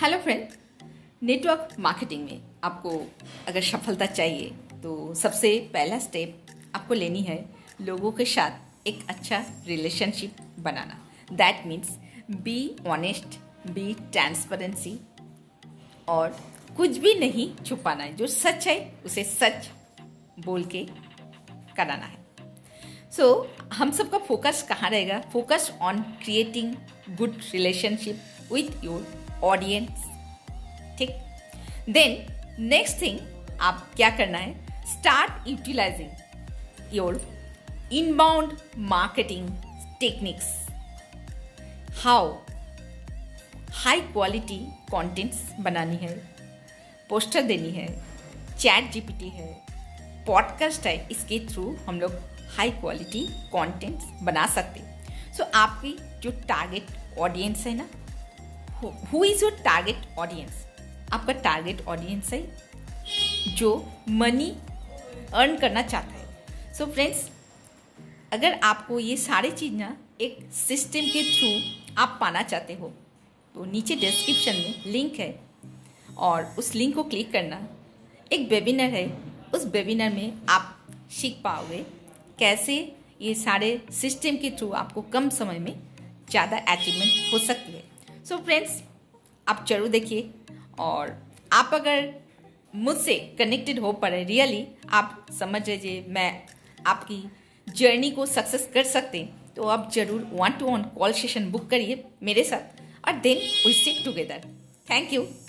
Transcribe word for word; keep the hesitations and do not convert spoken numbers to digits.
Hello friend, network marketing में आपको अगर सफलता चाहिए तो सबसे पहला स्टेप आपको लेनी है लोगों के साथ एक अच्छा रिलेशनशिप बनाना। That means be honest, be transparency और कुछ भी नहीं छुपाना है। जो सच है उसे सच बोल के कराना है। सो so, हम सबका फोकस कहाँ रहेगा? Focus on creating good relationship with your audience. ठीक, देन नेक्स्ट थिंग आप क्या करना है? Start utilising your inbound marketing techniques. How high quality contents बनानी है, पोस्टर देनी है, चैट जीपीटी है, पॉडकास्ट है, इसके थ्रू हम लोग हाई क्वालिटी कंटेंट्स बना सकते हैं। सो so, आपकी जो टारगेट ऑडियंस है ना, who is your target audience? आपका टारगेट ऑडियंस है जो मनी अर्न करना चाहता है। सो so, फ्रेंड्स, अगर आपको ये सारी चीज़ ना एक सिस्टम के थ्रू आप पाना चाहते हो तो नीचे डिस्क्रिप्शन में लिंक है और उस लिंक को क्लिक करना। एक वेबिनार है, उस वेबिनार में आप सीख पाओगे कैसे ये सारे सिस्टम के थ्रू आपको कम समय में ज़्यादा अचीवमेंट हो सकती है। सो so फ्रेंड्स, आप जरूर देखिए और आप अगर मुझसे कनेक्टेड हो पा रहे, रियली आप समझ लीजिए मैं आपकी जर्नी को सक्सेस कर सकते हैं, तो आप जरूर one to one call session book करिए मेरे साथ और then we sit together. Thank you.